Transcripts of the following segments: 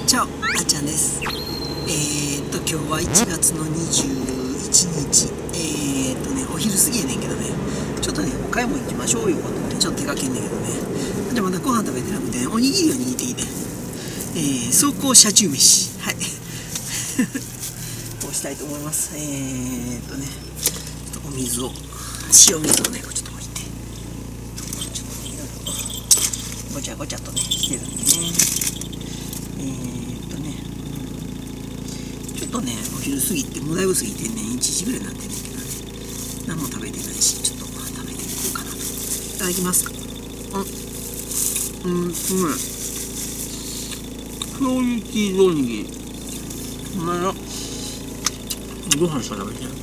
チャオ、あっちゃんです。今日は1月の21日。お昼過ぎやねんけどね、ちょっとね、お買い物行きましょうよと思って、ちょっと出かけんねんけどね。で、まだご飯食べてなくて、おにぎりを握ってきて、走行車中飯。はい。をしたいと思います。ちょっとお水を、塩水をね、ちょっと置いて、ちょっとごちゃごちゃとね、してるんでね。ちょっとね、お昼過ぎて、もうだいぶ過ぎてね、1時ぐらいになってんねんけどね、何も食べてないし、ちょっと食べていこうかなと。いただきますか。すごい。醤油チーズおにぎり。お前ら、ご飯しか食べてない。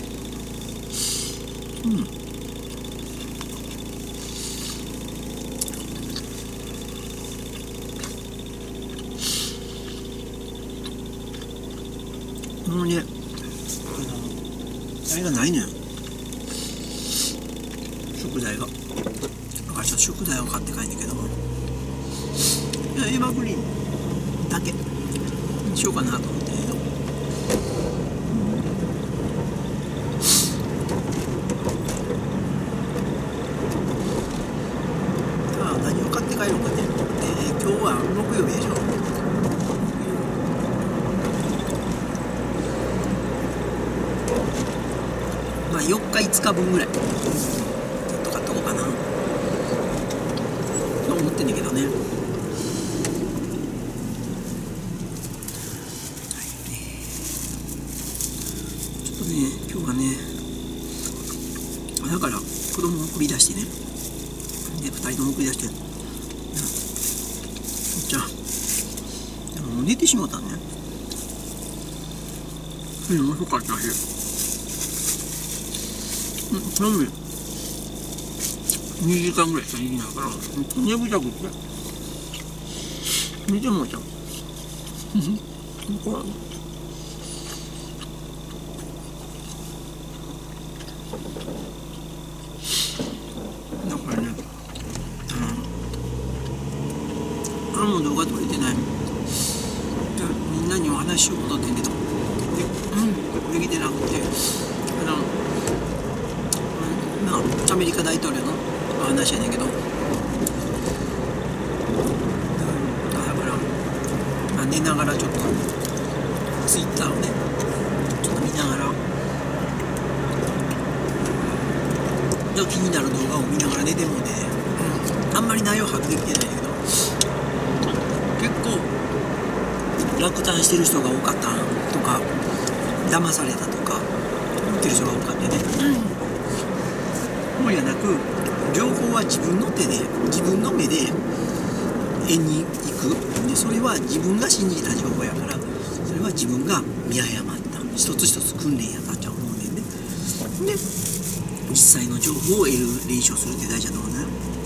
もうね、あれがないのよ、食材が。だからちょっと食材を買って帰んねんけども、エバーグリーンだけにしようかなと思ってんけど、何を買って帰ろうかね。今日は木曜日でしょ。まあ4日5日分ぐらいちょっと買っとこうかなと思ってんだけどね。ちょっとね、今日はね、だから子供を送り出してね、で2人とも送り出して、じゃあでももう寝てしまったんね。遅かったし、なんで2時間ぐらいしかできないから、寝不足って寝てもうちゃう。これだからね、あの動画撮れてない。みんなにお話しようとってんけど、できてなくて、アメリカ大統領の話やねんけど、だから寝ながらちょっとツイッターをね、ちょっと見ながら、気になる動画を見ながら寝てもうてね、あんまり内容把握できてないんだけど、結構落胆してる人が多かったとか、騙されたとか言ってる人が多かってね、そうじゃなく、情報は自分の手で、自分の目で絵に行く。でそれは自分が信じた情報やから、それは自分が見誤った一つ一つ訓練やったっちゃ思うねんね。で実際の情報を得る練習をするって大事だと思うね。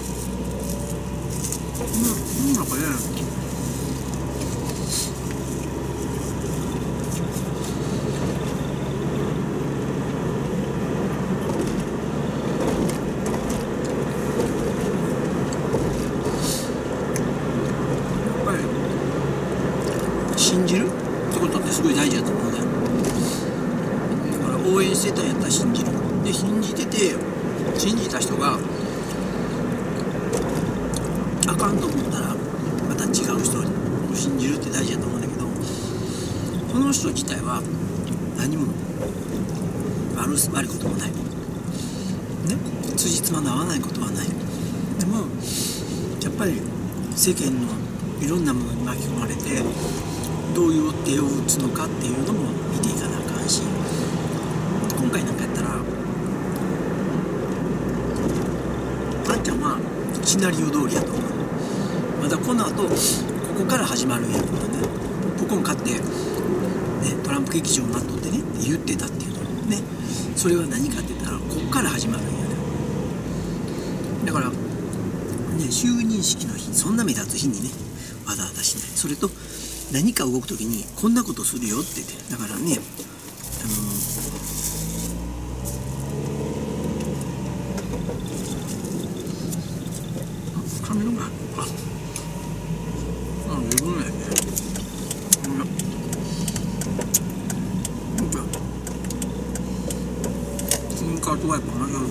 なんかね、信じるってことってすごい大事だと思うね。だから応援してたんやったら信じる。で信じてて、信じた人があかんと思ったらまた違う人を信じるって大事だと思うんだけど、この人自体は何も悪いこともないね、辻褄の合わないことはない。でもやっぱり世間のいろんなものに巻き込まれて、どういう手を打つのかっていうのも見ていかなあかんし、今回なんかやったらあんちゃんはシナリオ通りやと思う。まだこの後ここから始まるんやと思うね。ここに勝って、ね、トランプ劇場になっとってねって言ってたっていうのね、それは何かって言ったらここから始まるんやね。だからね、就任式の日、そんな目立つ日にねわざわざしない。それと何か動くときにこんなことするよって言って、だからね、カメラが自分やね。 とはやっぱ面白かった。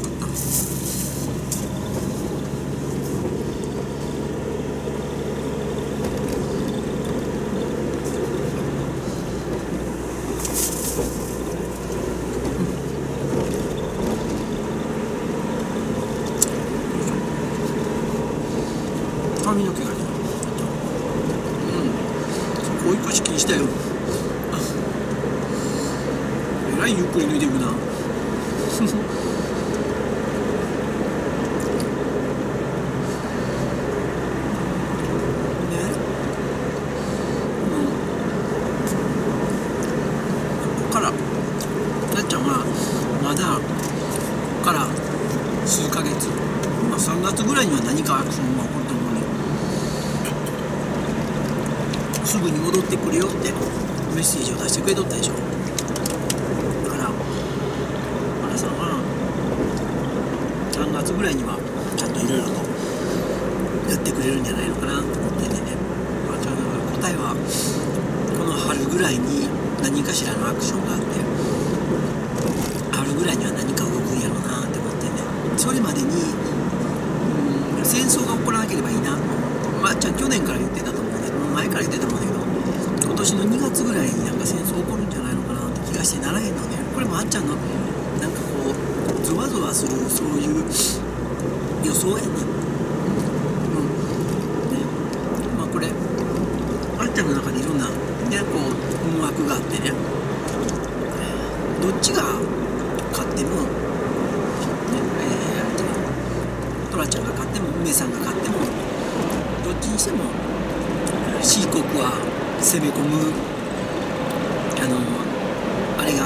髪の毛がね、そこ追い越し気にしたよ。えらいゆっくり抜いていくな。ね、ここからなっちゃんはまだここから数ヶ月、3月ぐらいには何かアクションが起こると思うね。すぐに戻ってくるよってメッセージを出してくれとったでしょ。だから原さんは3月ぐらいにはちゃんといろいろとやってくれるんじゃないのかなと思っててね。答えはこの春ぐらいに何かしらのアクションがあって、春ぐらいには何か動くんやろうなって思ってね。それまでに戦争が起こらなければいいな。まあちゃん去年から言ってたと思うんだけど、前から言ってたと思うんだけど、今年の2月ぐらいになんか戦争起こるんじゃないのかなって気がしてならへんのね。これもあっちゃんのなんかこうゾワゾワするそういう予想やね。まあこれあっちゃんの中でいろんなねこう思惑があってね、どっちが勝っても、トラちゃんが勝っても梅さんが勝っても、どっちにしても C 国は攻め込むあれが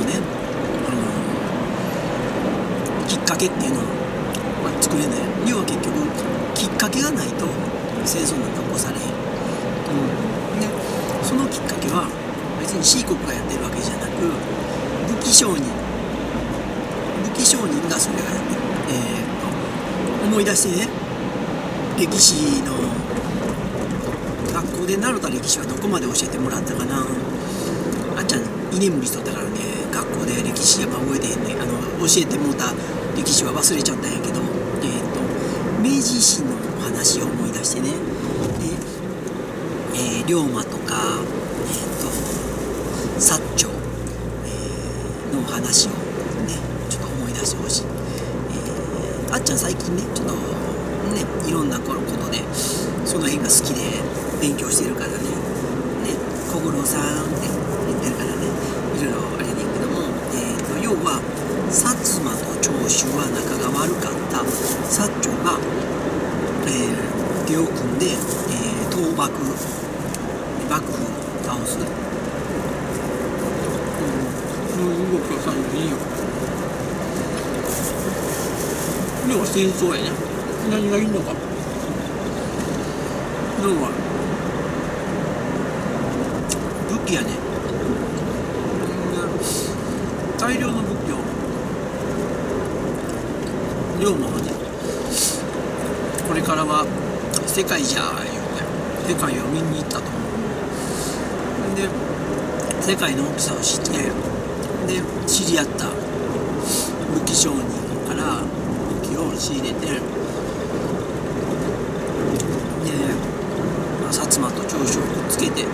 きっかけっていうのを作れない。要は結局きっかけがないと戦争なんか起こされへん。でそのきっかけは別に C 国がやってるわけじゃなく、武器商人がそれがやってる。思い出してね、歴史の学校で習った歴史はどこまで教えてもらったかな。あっちゃん居眠りしとったからね、学校で歴史やっぱ覚えてへんね。教えてもらった歴史は忘れちゃったんやけど、明治維新の話を思い出してね、で、龍馬とか、薩長、の話をねちょっと思い出してほしい。あっちゃん最近ねちょっとねいろんなことでその辺が好きで勉強してるからね、小五郎さんって言ってるからね、いろいろあれだけども、要は薩摩と長州は仲が悪かった薩長が、手を組んで、倒幕幕府を倒す、そういう動きをされていいよ。要は戦争やね。何がいいのか。要は武器やね。大量の武器を龍馬はね、これからは世界じゃ言うて世界を見に行ったと思う。で世界の大きさを知って、で知り合った武器商人から武器を仕入れて、で薩摩と長州をくっつけて、で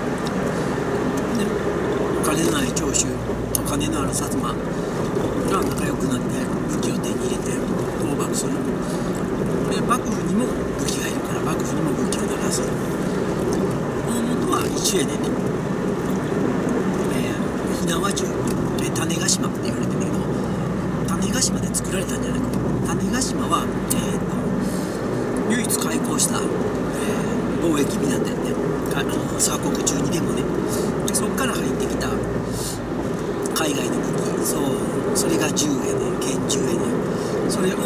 お金のない長州、お金のある薩摩が仲良くなって武器を手に入れて倒幕する。で幕府にも武器がいるから幕府にも武器を流す。大元は一緒やでね。火縄銃、種子島って言われてるけど、種子島で作られたんじゃなくて、種子島は、唯一開港した、貿易港やって鎖国中にでもね、そこから入ってきた海外の武器、それが銃やね、拳銃やね。それを、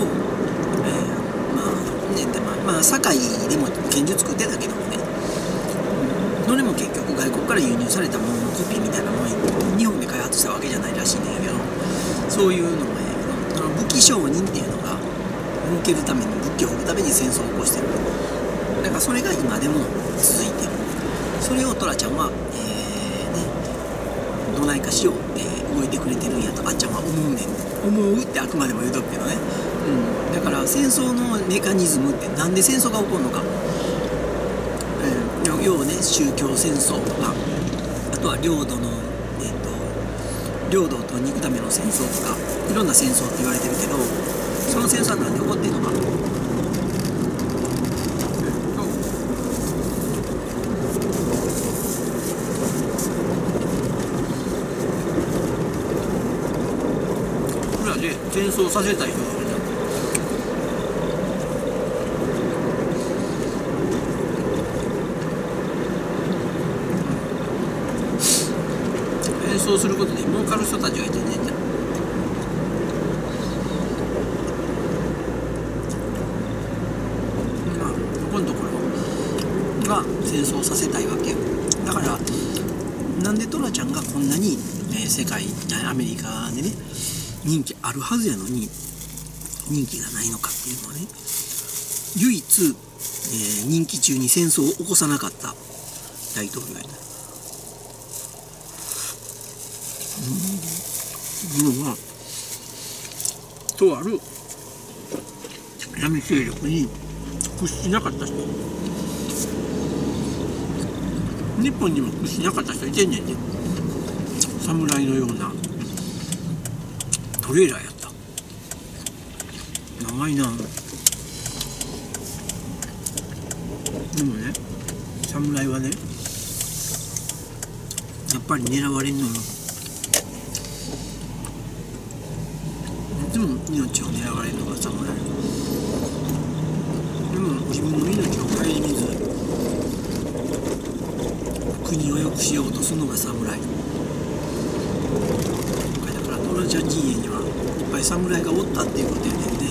堺でも拳銃作ってたけどもね、どれも結局外国から輸入されたもののコピーみたいなものに日本で開発したわけじゃないらしいんだけど、そういうのも武器商人っていうのが儲けるために武器を売るために戦争を起こしてる。だからそれが今でも続いてる。それをトラちゃんは、どないかしようって動いてくれてるんやとあっちゃんは思うねん。 思うってあくまでも言うとくけどね、だから戦争のメカニズムってなんで戦争が起こるのか、要はね宗教戦争とか、あとは領土を取りに行くための戦争とか、いろんな戦争って言われてるけど、その戦争は何で起こってるのか。裏で戦争させたい人がおるじゃん。戦争することで儲かる人たちがいてねえんだ。まあここのところが戦争させたいわけよ。だからなんでトラちゃんがこんなに、世界アメリカでね人気あるはずやのに人気がないのかっていうのはね、唯一、任期中に戦争を起こさなかった大統領やね。のはとある闇勢力に屈しなかった人、日本にも屈しなかった人いてんねんね。侍のようなトレーラーやった。長いな。でもね、侍はねやっぱり狙われんのよ。いつも命を狙われるのが侍。でも自分の命を顧みず国を良くしようとするのが侍。だからトラちゃん陣営にはいっぱい侍がおったっていうことやねんね。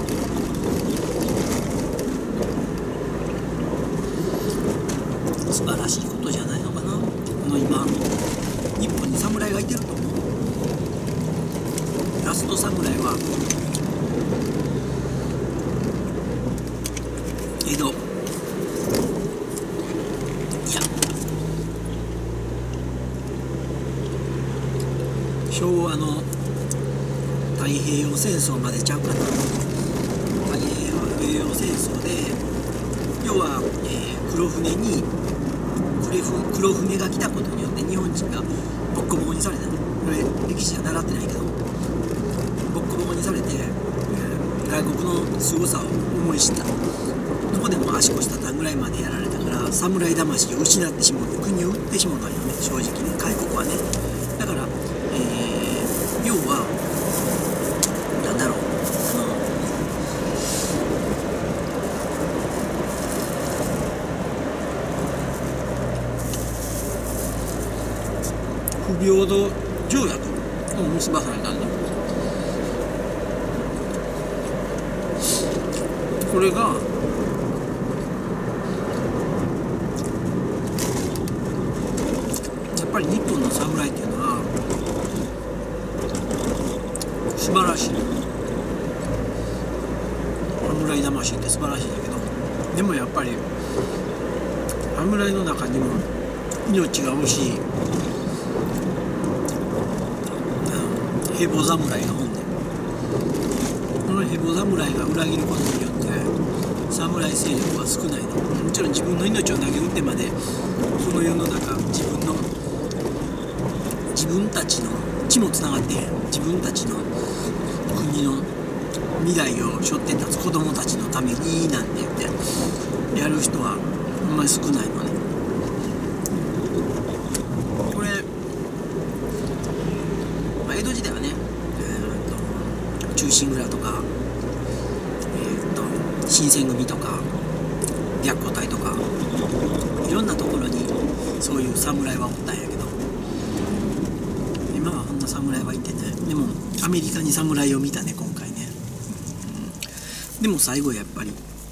素晴らしいことじゃないのかな。今日本に侍がいてると思う。ラスト侍は江戸、いや昭和の太平洋戦争までちゃうかな。太平洋戦争で要は、黒船が来たことによって日本人がボッコボコにされたの。これ歴史じゃ習ってないけどボッコボコにされて、外国の凄さを思い知った。どこでも足腰立たんぐらいまでやられたから侍魂を失ってしまう、国を売ってしまうのよね、正直ね、開国はね。だから、要はなんだろう、不平等条約を結ばされたんだ。これがやっぱり日本の侍っていうのは素晴らしい。侍魂って素晴らしいんだけど、でもやっぱり侍の中にも命が惜しいヘボ侍がおんねん。このヘボ侍が裏切ることによって侍勢力は少ないの。もちろん自分の命を投げ打ってまでこの世の中自分たちの血もつながって自分たちの国の未来を背負って立つ子供たちのためになんて言ってやる人はほんまに少ないのね。これ、江戸時代はね、忠臣蔵とか、新選組とか白虎隊とかいろんなところにそういう侍はおったんやけど、今はこんな侍はいてね。でもアメリカに侍を見たね今回ね、でも最後やっぱり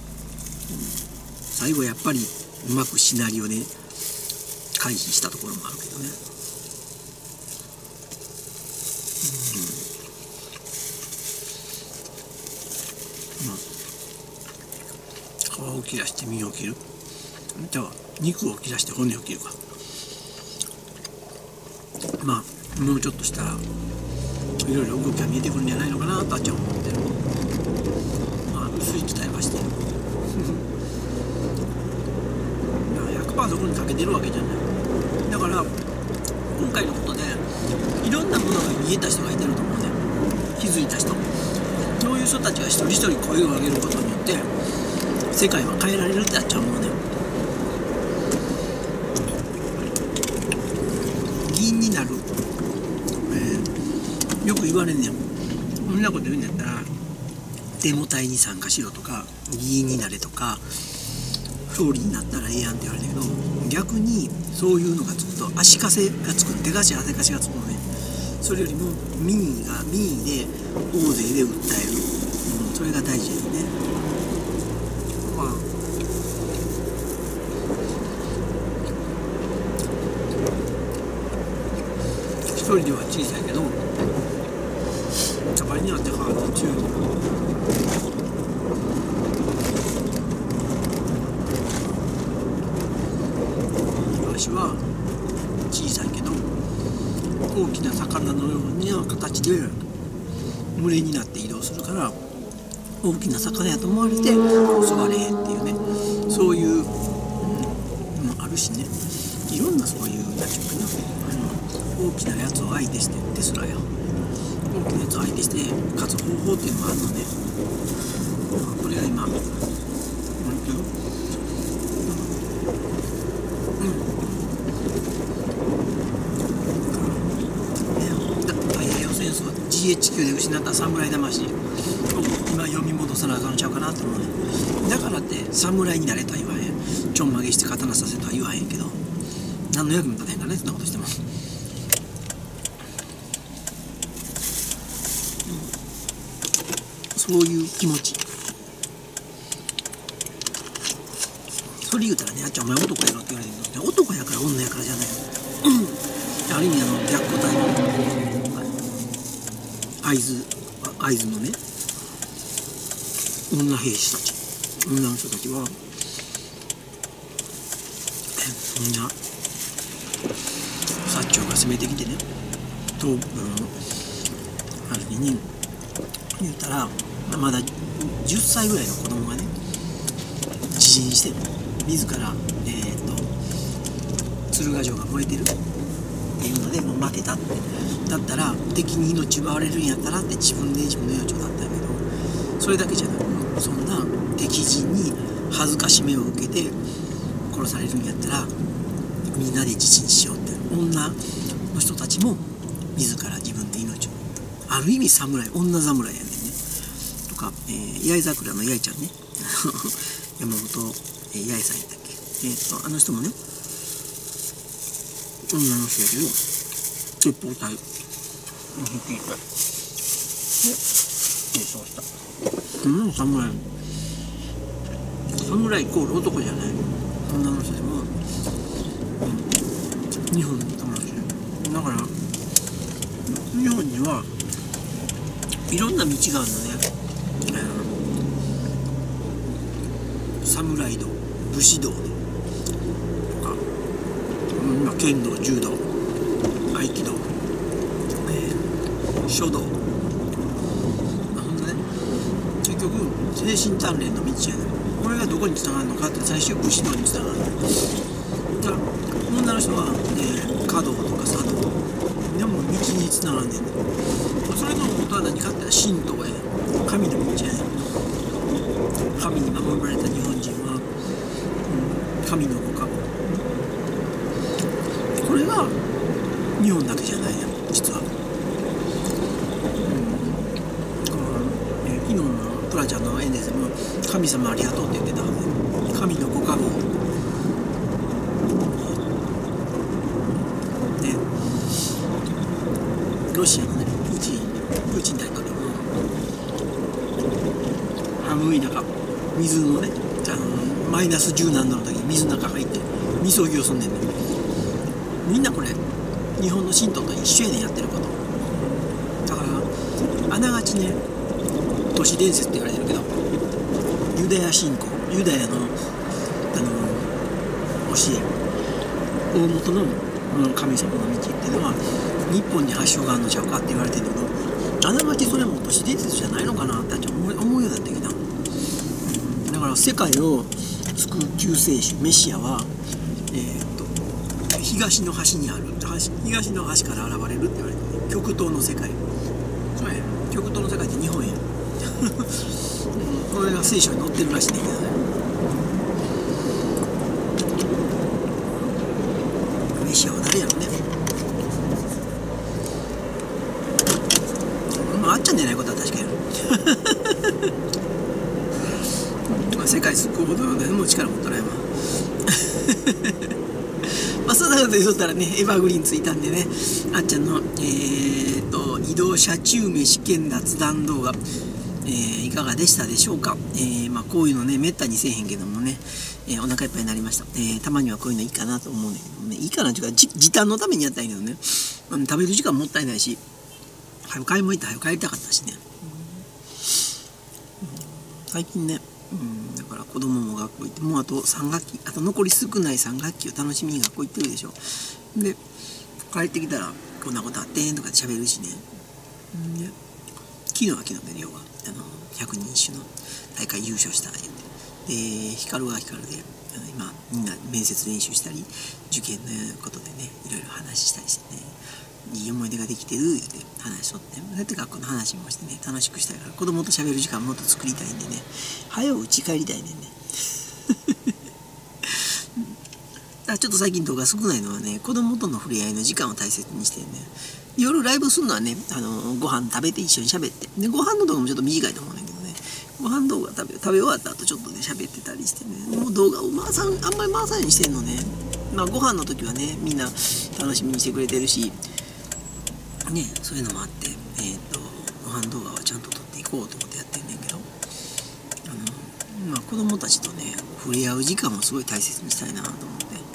うまくシナリオで回避したところもあるけどね。皮を切らして身を切る。じゃあ肉を切らして骨を切るか。まあもうちょっとしたらいろいろ動きが見えてくるんじゃないのかなとあっちゃん思ってる。まあ薄い期待はしてる。100% そこにかけてるわけじゃない。だから今回のことでいろんなものが見えた人がいてると思うね。気づいた人、そういう人たちが一人一人声を上げることによって世界は変えられるってあっちゃうもんね。議員になる、よく言われんねん。そんなこと言うんだったらデモ隊に参加しろとか議員になれとか総理になったらええやんって言われるけど、逆にそういうのがつくと足かせがつく、手かし汗かしがつくのね。それよりも民意で大勢で訴える、それが大事ですね。まあ一人では小さいけど互いにあってハード強い。私は小さいけど大きな魚のような形で群れになって移動するから大きな魚やと思われて襲われへんっていうね、そういう、あるしね。いろんなそういう何て言うかな、大きなやつを相手してですらや大きなやつを相手して勝つ方法っていうのがあるのね。これが今GHQ で失った侍魂を今読み戻さなあかんちゃうかなと思うね。だからって侍になれとは言わへん、ちょんまげして刀させとは言わへんけど、何の役に立てへんからね、そんなことしても。そういう気持ち、それ言うたらね、あっちゃんお前男やろって言われるけど、男やから女やからじゃないよ。ある意味逆個体の合図のね、女兵士たち、女の人たちはみんな薩長が攻めてきてね、東部のある日に言ったら、まだ10歳ぐらいの子供がね自陣して自ら鶴ヶ城が燃えてるっていうのでもう負けたって、だったら敵に命奪われるんやったらって自分で自分の命を絶ったんやけど、それだけじゃなく、そんな敵陣に恥ずかしめを受けて殺されるんやったらみんなで自陣しようって、女の人たちも自ら自分で命を、ある意味侍、女侍やねんね。とか、八重桜の八重ちゃんね山本八重さんやったっけ、あの人もね女の人やけど鉄砲隊に率いてで演奏した。侍イコール男じゃない、女の人でも、日本の友達だから、日本にはいろんな道があるのね。侍道、武士道とか、剣道、柔道、合気道、書道、結局精神鍛錬の道やね。これがどこにつながるのかって最終武士道につながる。だから女の人は、華道とか茶道でも道につながるねんね。それのことは何かって神道やね。神の道やね。神に守られた日本人は、神の子かも。これが日本だけじゃないや実は。昨日のトラちゃんの演説でも神様ありがとうって言ってたはず。神のご加護で、ロシアのねプーチン大統領も寒い中水のねマイナス10何度の時に水の中入ってみそぎをすんねんね。みんなこれ日本の神道と一緒やねん、やってること。だからあながちね都市伝説って言われてるけど、ユダヤ信仰、ユダヤの、教え、大元の神様の道っていうのは日本に発祥があるのちゃうかって言われてるけど、 あながちそれも都市伝説じゃないのかなって思うようになってきた。だから世界を救う救世主メシアは東の端にある、東の端から現れるって言われて、ね、極東の世界、そうや、極東の世界って日本やこれが聖書に載ってるらしいんだけどね。メシアは誰やろね。あっちゃんじゃないことは確かに世界救うほど何も力持ったらやわまあそんなこと言うとったらね、エバーグリーンついたんでね、あっちゃんの移動車中飯兼雑談動画、いかがでしたでしょうか。まあこういうのねめったにせえへんけどもね、お腹いっぱいになりました。たまにはこういうのいいかなと思うんだけどね、いいかなっていうか時短のためにやったんやけどね、食べる時間もったいないし、早く買い物行って早く帰りたかったしね、最近ね、だから子供も学校行って、もうあと3学期、あと残り少ない3学期を楽しみに学校行ってるでしょ。で帰ってきたらこんなことあってんとか喋るしね。で昨日は昨日で要は100人一首の大会優勝した言って、で光は光で今みんな面接練習したり受験のことでねいろいろ話したりしてね、いい思い出ができてる言って話しとって、そうやって学校の話もしてね楽しくしたいから、子供と喋る時間もっと作りたいんでね、早う家帰りたいねんねちょっと最近動画少ないのはね、子供との触れ合いの時間を大切にしてね、夜ライブするのはね、ご飯食べて一緒に喋って、でご飯の動画もちょっと短いと思うんだけどね、ご飯動画食べ終わった後ちょっとね喋ってたりしてね、もう動画をあんまり回さないようにしてんのね。まあご飯の時はねみんな楽しみにしてくれてるしね、そういうのもあって、ご飯動画はちゃんと撮っていこうと思ってやってんねんけど、まあ子供たちとね触れ合う時間もすごい大切にしたいなと思って、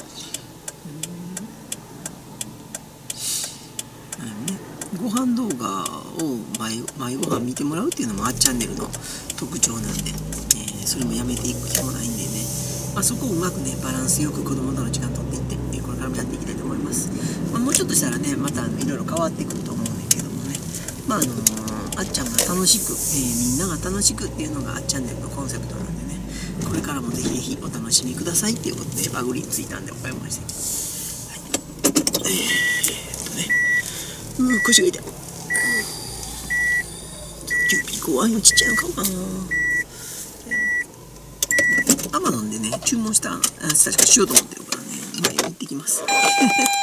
ご飯動画を毎ご飯見てもらうっていうのもあっチャンネルの特徴なんで、それもやめていく気もないんでね、まあ、そこをうまくねバランスよく子供との時間取っていって、これからもやっていきたいと思います。まあ、もうちょっとしたらねまたいろいろ変わってくると思うんだけどもね、まああっちゃんが楽しく、みんなが楽しくっていうのがあっチャンネルのコンセプトなんでね、これからもぜひぜひお楽しみくださいっていうことでバグリーついたんでお買い物して、はい、腰が痛い。キューピー怖いのちっちゃいの買おうかな。アマゾンでね注文した確かしようと思ってるからね、今行ってきます